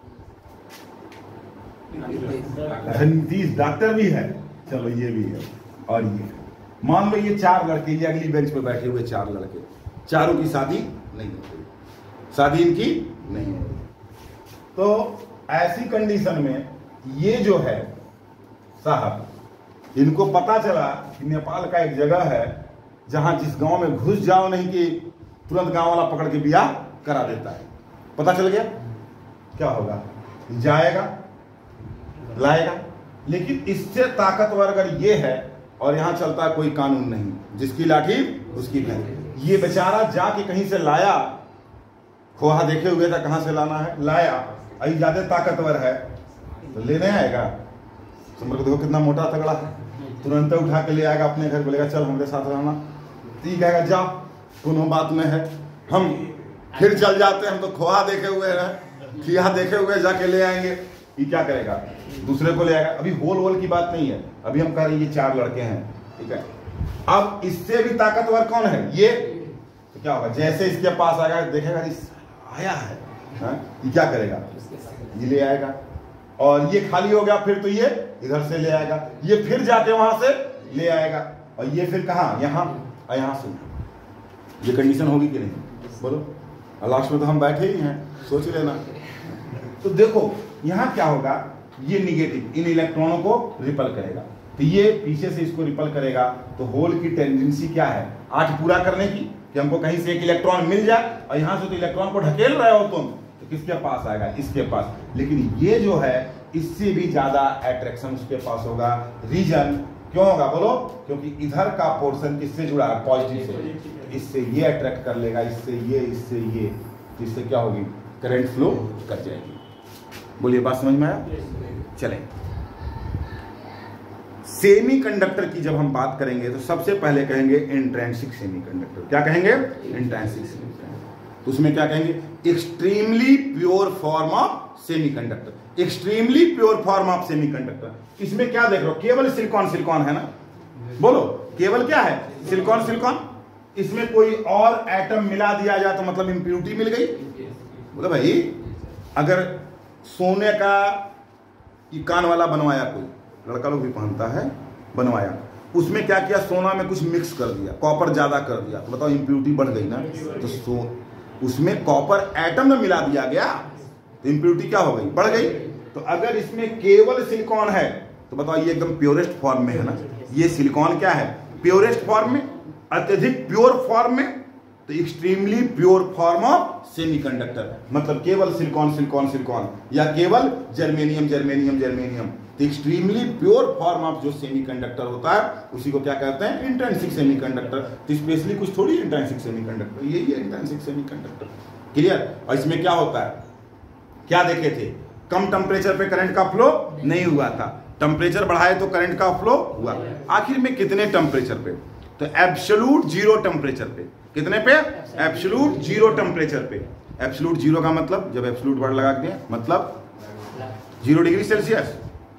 नीतीश डॉक्टर भी है, चलो ये भी है, और ये मान लो ये 4 लड़के, ये अगली बेंच पे बैठे हुए 4 लड़के, चारों की शादी नहीं होती, शादी इनकी नहीं होती। तो ऐसी कंडीशन में ये जो है साहब, इनको पता चला कि नेपाल का एक जगह है जहां जिस गांव में घुस जाओ नहीं कि तुरंत गांव वाला पकड़ के ब्याह करा देता है। पता चल गया, क्या होगा? जाएगा, लाएगा। लेकिन इससे ताकतवर अगर ये है, और यहां चलता है कोई कानून नहीं, जिसकी लाठी उसकी भैंस। ये बेचारा जाके कहीं से लाया, खोहा देखे हुए था कहां से लाना है, लाया, अभी ज्यादा ताकतवर है तो लेने आएगा। समझ को देखो कितना मोटा तगड़ा है, तुरंत उठा के ले आएगा अपने घर, बोलेगा चल हमारे साथ रहना, ठीक है जाओ, दोनों बात में है। हम फिर चल जाते हैं, हम तो खोहा देखे हुए हैं, खिया देखे हुए, जाके ले आएंगे। ये क्या करेगा? दूसरे को ले आएगा। अभी होल की बात नहीं है, अभी हम कह रहे हैं ये 4 लड़के हैं, ठीक है। अब इससे भी ताकतवर कौन है? ये। तो क्या होगा? जैसे इसके पास आएगा, देखेगा आया है, ये क्या करेगा? ये ले आएगा, और ये खाली हो गया, फिर तो ये इधर से ले आएगा, ये फिर जाके वहां से ले आएगा, और ये फिर कहाँ? यहाँ, और यहाँ से। ये कंडीशन होगी कि नहीं? बोलो। लास्ट में तो हम बैठे ही हैं, सोच लेना। तो देखो यहाँ क्या होगा, ये निगेटिव इन इलेक्ट्रॉनों को रिपल करेगा, तो ये पीछे से इसको रिपल करेगा। तो होल की टेंडेंसी क्या है? 8 पूरा करने की, कि हमको कहीं से एक इलेक्ट्रॉन मिल जाए, और यहाँ से तो इलेक्ट्रॉन को ढकेल रहे हो तुम, तो किसके पास आएगा? इसके पास। लेकिन ये जो है इससे भी ज्यादा अट्रैक्शन उसके पास होगा। रीजन क्यों होगा बोलो? क्योंकि इधर का पोर्शन किससे जुड़ा है? पॉजिटिव से। इससे ये अट्रैक्ट कर लेगा, इससे ये, इससे ये, इससे क्या होगी? करंट फ्लो कर जाएगी। बोलिए, बात समझ में आया? चलें, सेमीकंडक्टर की जब हम बात करेंगे तो सबसे पहले कहेंगे इंट्रिंसिक सेमीकंडक्टर। क्या कहेंगे? Intrinsic semiconductor. तो उसमें क्या कहेंगे? Extremely pure form of semiconductor. Extremely pure form of semiconductor. इसमें क्या देख रहे हो? केवल सिलिकॉन है ना? बोलो, केवल क्या है? सिलिकॉन। इसमें कोई और एटम मिला दिया जाए तो मतलब इंप्योरिटी मिल गई। बोले भाई, अगर सोने का ये कान वाला बनवाया, कोई लड़का लोग भी पहनता है, बनवाया, उसमें क्या किया? सोना में कुछ मिक्स कर दिया, कॉपर ज्यादा कर दिया, तो बताओ इंप्योरिटी बढ़ गई ना? तो उसमें कॉपर एटम में मिला दिया गया, तो इंप्योरिटी क्या हो गई? बढ़ गई। तो अगर इसमें केवल सिलिकॉन है तो बताओ ये एकदम प्योरेस्ट फॉर्म में है ना? ये सिलिकॉन क्या है? प्योरेस्ट फॉर्म में, अत्यधिक प्योर फॉर्म में। तो extremely pure form of semiconductor, मतलब केवल सिलिकॉन सिलिकॉन सिलिकॉन या केवल जर्मेनियम जर्मेनियम जर्मेनियम। तो एक्सट्रीमली प्योर फॉर्म ऑफ जो सेमीकंडक्टर होता है उसी को क्या कहते हैं, इंट्रिंसिक सेमीकंडक्टर। तो स्पेशली कुछ थोड़ी इंट्रिंसिक सेमीकंडक्टर, यही है इंट्रिंसिक सेमीकंडक्टर। क्लियर। और इसमें क्या होता है, क्या देखे थे, कम टेम्परेचर पे करंट का फ्लो नहीं हुआ था, टेम्परेचर बढ़ाए तो करंट का फ्लो हुआ। आखिर में कितने टेम्परेचर पे, तो एब्सोल्यूट जीरो टेम्परेचर पे। कितने पे, एब्सोल्यूट जीरो टेम्परेचर पे। एब्सोल्यूट जीरो का मतलब, जब एब्सोल्यूट वर्ड लगा दिया मतलब 0 डिग्री सेल्सियस,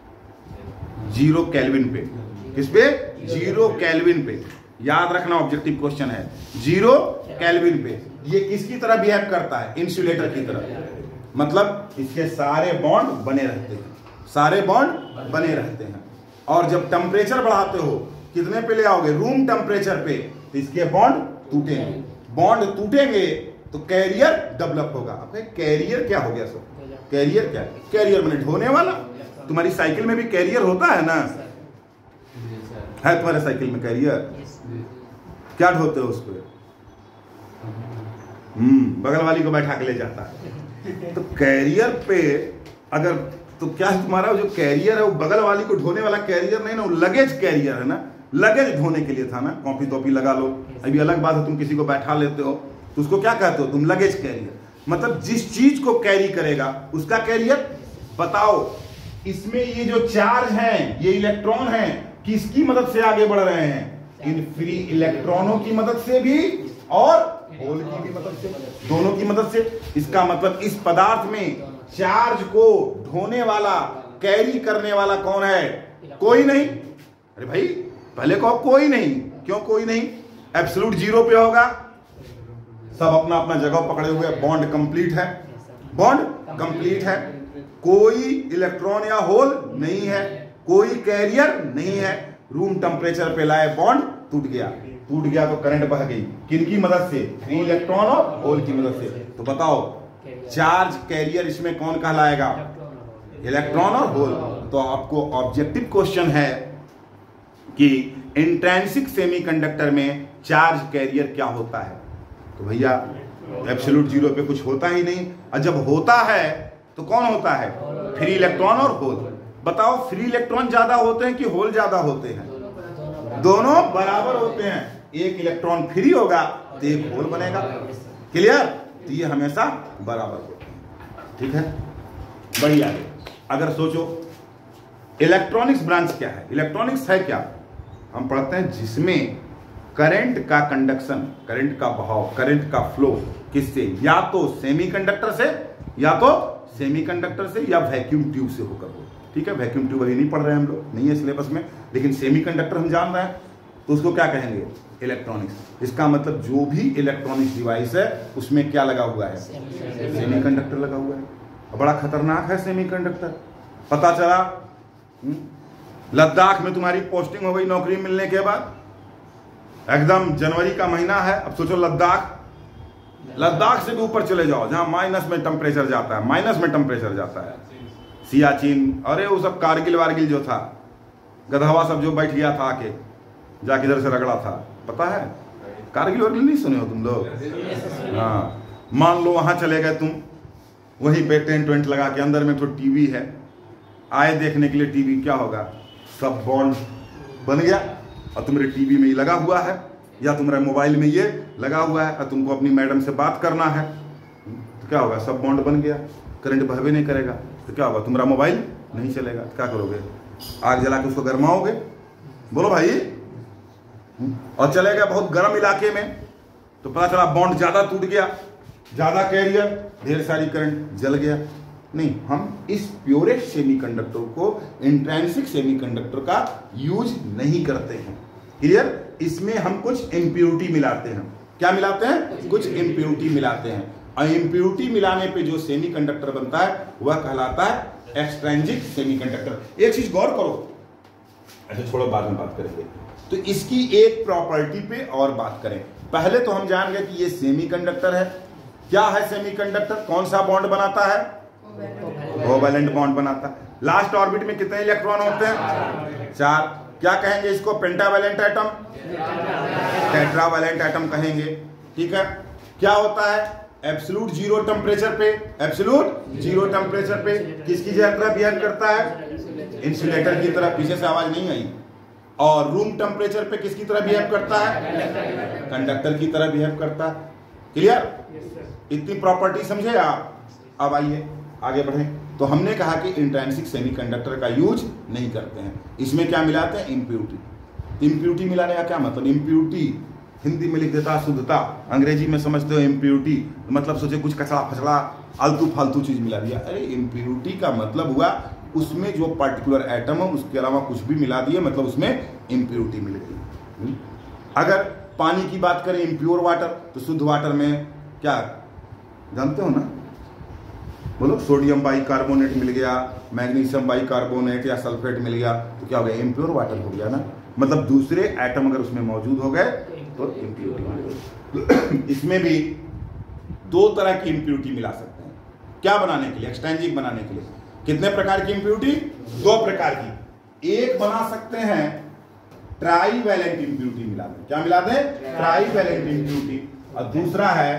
0 केल्विन पे। किस पे, 0 केल्विन पे। याद रखना ऑब्जेक्टिव क्वेश्चन है, 0 केल्विन पे। ये किसकी तरह बिहेव करता है, इंसुलेटर की तरह, मतलब इसके सारे बॉन्ड बने रहते हैं, सारे बॉन्ड बने रहते हैं। और जब टेम्परेचर बढ़ाते हो कितने पे ले आओगे, रूम टेम्परेचर पे, तो इसके बॉन्ड टूटेंगे। बॉन्ड टूटेंगे तो कैरियर डेवलप होगा। अब कैरियर क्या हो गया सर, कैरियर क्या है, कैरियर मैंने ढोने वाला। तुम्हारी साइकिल में भी कैरियर होता है ना, है तुम्हारे साइकिल में कैरियर, क्या ढोते हो उसको, बगल वाली को बैठा के ले जाता है। तो कैरियर पे अगर, तो क्या है तुम्हारा जो कैरियर है वो बगल वाली को ढोने वाला कैरियर नहीं ना, वो लगेज कैरियर है ना, लगेज ढोने के लिए था ना। कॉपी टॉपी लगा लो, अभी अलग बात है तुम किसी को बैठा लेते हो तो उसको क्या कहते हो तुम, लगेज कैरियर। मतलब जिस चीज को कैरी करेगा उसका कैरियर। बताओ इसमें ये जो चार्ज हैं, ये इलेक्ट्रॉन हैं, किसकी मदद से आगे बढ़ रहे हैं, इन फ्री इलेक्ट्रॉनों की मदद से भी और होल की भी मदद से, दोनों की मदद से। इसका मतलब इस पदार्थ में चार्ज को ढोने वाला, कैरी करने वाला कौन है, कोई नहीं। अरे भाई पहले कहो कोई नहीं, क्यों कोई नहीं, एब्सोल्यूट जीरो पे होगा, सब अपना अपना जगह पकड़े हुए, बॉन्ड कंप्लीट है, बॉन्ड कंप्लीट है, कोई इलेक्ट्रॉन या होल नहीं है, कोई कैरियर नहीं है। रूम टेम्परेचर पे लाए, बॉन्ड टूट गया, टूट गया तो करंट बह गई, किनकी मदद से, फ्री इलेक्ट्रॉन और होल की मदद से। तो बताओ चार्ज कैरियर इसमें कौन कहलाएगा, इलेक्ट्रॉन और होल। तो आपको ऑब्जेक्टिव क्वेश्चन है कि इंट्रिंसिक सेमीकंडक्टर में चार्ज कैरियर क्या होता है। तो भैया एब्सोल्यूट जीरो पे कुछ होता ही नहीं, और जब होता है तो कौन होता है, फ्री इलेक्ट्रॉन और होल। बताओ फ्री इलेक्ट्रॉन ज्यादा होते हैं कि होल ज्यादा होते हैं, दोनों बराबर होते हैं। एक इलेक्ट्रॉन फ्री होगा तो एक होल बनेगा। क्लियर। तो ये हमेशा बराबर होते हैं, ठीक है। बढ़िया। अगर सोचो इलेक्ट्रॉनिक्स ब्रांच क्या है, इलेक्ट्रॉनिक्स है क्या, हम पढ़ते हैं जिसमें करंट का कंडक्शन, करंट का बहाव, करंट का फ्लो किससे, या तो सेमीकंडक्टर से, या तो सेमीकंडक्टर से या वैक्यूम ट्यूब से होकर हो। ठीक है, वैक्यूम ट्यूब अभी नहीं पढ़ रहे हैं हम लोग, नहीं है सिलेबस में, लेकिन सेमीकंडक्टर हम जान रहे हैं, तो उसको क्या कहेंगे, इलेक्ट्रॉनिक्स। इसका मतलब जो भी इलेक्ट्रॉनिक्स डिवाइस है उसमें क्या लगा हुआ है, सेमीकंडक्टर लगा हुआ है। बड़ा खतरनाक है सेमीकंडक्टर। पता चला लद्दाख में तुम्हारी पोस्टिंग हो गई नौकरी मिलने के बाद, एकदम जनवरी का महीना है, अब सोचो लद्दाख, लद्दाख से भी ऊपर चले जाओ जहां माइनस में टेम्परेचर जाता है, माइनस में टेम्परेचर जाता है, सियाचिन, अरे वो सब कारगिल वारगिल जो था, गधवा सब जो बैठ गया था आके, जाके इधर से रगड़ा था, पता है, कारगिल वारगिल नहीं सुने हो तुम लोग। हाँ, मान लो वहां चले गए तुम, वहीं पे टेंट वेंट लगा के, अंदर में तो टीवी है, आए देखने के लिए, टीवी क्या होगा, सब बॉन्ड बन गया, और तुम्हारे टीवी में ये लगा हुआ है, या तुम्हारे मोबाइल में ये लगा हुआ है, और तुमको अपनी मैडम से बात करना है, तो क्या होगा, सब बॉन्ड बन गया, करंट बहवे नहीं करेगा, तो क्या होगा, तुम्हारा मोबाइल नहीं चलेगा, तो क्या करोगे, आग जला के उसको गरमाओगे, बोलो भाई, और चले गए बहुत गर्म इलाके में, तो पता चला बॉन्ड ज्यादा टूट गया, ज्यादा कैरियर, ढेर सारी करंट, जल गया। नहीं, हम इस प्योरेस्ट सेमीकंडक्टर को इंट्रिंसिक सेमीकंडक्टर का यूज नहीं करते हैं। क्लियर। इसमें हम कुछ इम्प्योरिटी मिलाते हैं। क्या मिलाते हैं, कुछ इम्प्योरिटी मिलाते हैं, और इम्प्योरिटी मिलाने पे जो सेमीकंडक्टर बनता है वह कहलाता है एक्सट्रिंसिक सेमीकंडक्टर। एक चीज गौर करो, ऐसे छोड़ो बाद में बात करेंगे, तो इसकी एक प्रॉपर्टी पे और बात करें। पहले तो हम जान गए कि ये सेमीकंडक्टर है। क्या है सेमीकंडक्टर, कौन सा बॉन्ड बनाता है, कोवैलेंट बॉन्ड बनाता है। लास्ट ऑर्बिट में कितने इलेक्ट्रॉन होते हैं, 4। क्या कहेंगे इसको, पेंटावैलेंट एटम, टेट्रावैलेंट एटम कहेंगे। ठीक है। क्या होता है एब्सोल्यूट जीरो टेम्परेचर पे, एब्सोल्यूट जीरो टेम्परेचर पे किसकी तरह बिहेव करता है, इंसुलेटर की तरह। पीछे से आवाज नहीं आई। और रूम टेम्परेचर पे किसकी तरह बिहेव करता है, कंडक्टर की तरह बिहेव करता है। क्लियर, इतनी प्रॉपर्टी समझे आप। अब आइए आगे बढ़े। तो हमने कहा कि इंट्रिंसिक सेमीकंडक्टर का यूज नहीं करते हैं। इसमें क्या मिलाते हैं, इम्प्यूरिटी। इम्प्यूरिटी मिलाने का क्या मतलब, इम्प्यूरिटी हिंदी में लिख देता शुद्धता, अंग्रेजी में समझते हो इम्प्यूरिटी मतलब सोचे कुछ कचरा फचड़ा आलतू फालतू चीज मिला दिया। अरे इम्प्यूरिटी का मतलब हुआ उसमें जो पर्टिकुलर एटम है उसके अलावा कुछ भी मिला दिए, मतलब उसमें इम्प्यूरिटी मिल गई। अगर पानी की बात करें इम्प्योर वाटर, तो शुद्ध वाटर में क्या जानते हो ना, बोलो सोडियम बाइकार्बोनेट मिल गया, मैग्नीशियम बाइकार्बोनेट या सल्फेट मिल गया, तो क्या हो गया, इम्प्योर वाटर हो गया ना। मतलब दूसरे एटम अगर उसमें मौजूद हो गए तो इम्प्योरिटी। इसमें भी दो तरह की इम्प्योरिटी मिला सकते हैं। क्या बनाने के लिए, एक्सटेंजिंग बनाने के लिए। कितने प्रकार की इम्प्योरिटी, दो प्रकार की। एक बना सकते हैं ट्राईवैलेंट इम्प्योरिटी मिला दें। क्या मिला दें, ट्राईवैलेंट इम्प्योरिटी। और दूसरा है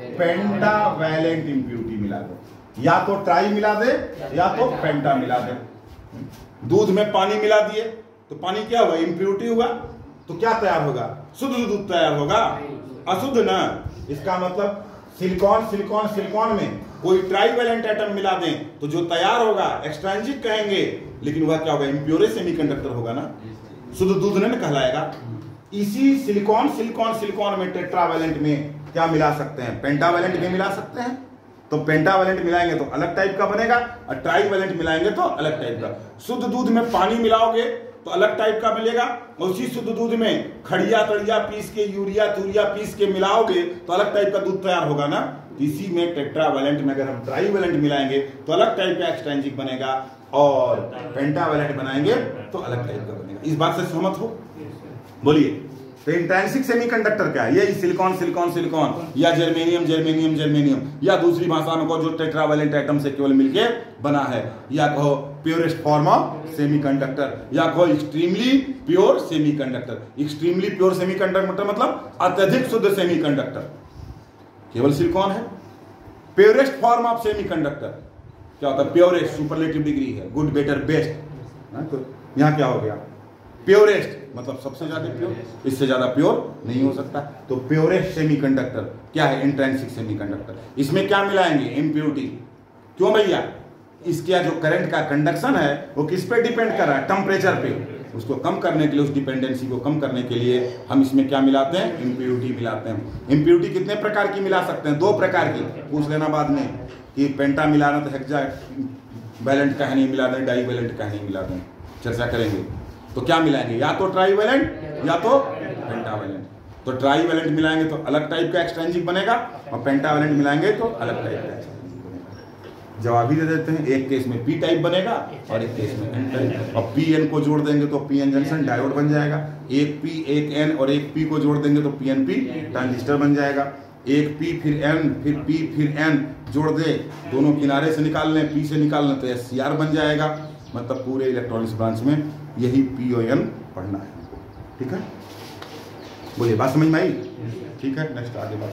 पेंटावैलेंट इम्प्योरिटी मिला दें। या तो ट्राई मिला दे या तो पेंटा मिला दे। दूध में पानी मिला दिए तो पानी क्या हुआ, इम्प्योरिटी हुआ, तो क्या तैयार होगा, शुद्ध दूध तैयार होगा, अशुद्ध ना। इसका मतलब सिलिकॉन सिलिकॉन सिलिकॉन में कोई ट्राईवैलेंट एटम मिला दें तो जो तैयार होगा एक्सट्रिंसिक कहेंगे, लेकिन वह क्या होगा, इम्प्योर सेमीकंडक्टर होगा ना, शुद्ध दूध नहीं कहलाएगा। इसी सिलिकॉन सिलिकॉन सिलिकॉन में टेट्रावैलेंट में क्या मिला सकते हैं, पेंटावैलेंट में मिला सकते हैं। तो पेंटावैलेंट मिलाएंगे तो अलग टाइप का बनेगा, और ट्राईवैलेंट मिलाएंगे तो अलग टाइप का। शुद्ध दूध में पानी मिलाओगे तो अलग टाइप का मिलेगा, और उसी शुद्ध दूध में खड़िया तड़िया पीस के, यूरिया तूरिया पीस के मिलाओगे तो अलग टाइप का दूध तैयार होगा ना। इसी में टेट्रावैलेंट में अगर हम ट्राईवैलेंट मिलाएंगे तो अलग टाइप का एक्सट्रिंसिक बनेगा, और पेंटावैलेंट बनाएंगे तो अलग टाइप का बनेगा। इस बात से सहमत हो, बोलिए। तो इंट्रिंसिक सेमीकंडक्टर क्या है, ये सिलिकॉन सिलिकॉन सिलिकॉन, या जर्मेनियम जर्मेनियम जर्मेनियम, या दूसरी भाषा में कहो जो टेट्रावैलेंट एटम से केवल मिलके बना है, या कहो प्योरेस्ट फॉर्म ऑफ सेमीकंडक्टर, या कहो extremely pure semiconductor. Extremely pure semiconductor मतलब अत्यधिक शुद्ध सेमीकंडक्टर, केवल सिलिकॉन है। प्योरेस्ट फॉर्म ऑफ सेमीकंडक्टर क्या होता है, प्योरेस्ट सुपरलेटिव डिग्री है, गुड बेटर बेस्ट। तो यहाँ क्या हो गया, प्योरेस्ट मतलब सबसे ज्यादा प्योर, इससे ज्यादा प्योर नहीं हो सकता। तो प्योरेस्ट सेमीकंडक्टर क्या है, इंट्रिंसिक सेमीकंडक्टर। इसमें क्या मिलाएंगे, इम्प्योरिटी। क्यों भैया, इसका जो करंट का कंडक्शन है वो किस पे डिपेंड कर रहा है, टेम्परेचर पे। उसको कम करने के लिए, उस डिपेंडेंसी को कम करने के लिए हम इसमें क्या मिलाते हैं, इम्प्योरिटी मिलाते हैं। इम्प्योरिटी कितने प्रकार की मिला सकते हैं, दो प्रकार की। पूछ लेना बाद में कि पेंटा मिलाना तो हेक्सा वैलेंट का नहीं मिला दें, डाईवैलेंट का नहीं मिला दें, चर्चा करेंगे। तो क्या मिलाएंगे, या तो ट्राईवैलेंट या तो पेंटावैलेंट। तो ट्राईवैलेंट मिलाएंगे तो अलग टाइप का एक्सट्रिंसिक बनेगा, और पेंटावैलेंट मिलाएंगे तो अलग टाइप का एक्सट्रिंसिक बनेगा। जवाब ही दे देते हैं, एक केस में पी टाइप बनेगा और एक केस में एन टाइप। और पी एन को जोड़ देंगे तो पी एन जंक्शन डायोड बन जाएगा। एक पी एक एन और एक पी को जोड़ देंगे तो पी एन पी ट्रांजिस्टर बन जाएगा। एक पी फिर एन फिर पी फिर एन जोड़ दे, दोनों किनारे से निकाल लें, पी से निकाल लें तो एस सी आर बन जाएगा। मतलब पूरे इलेक्ट्रॉनिक्स ब्रांच में यही पी ओ एन पढ़ना है। ठीक है, बोलिए, बात समझ में आई। ठीक है, नेक्स्ट आगे बात।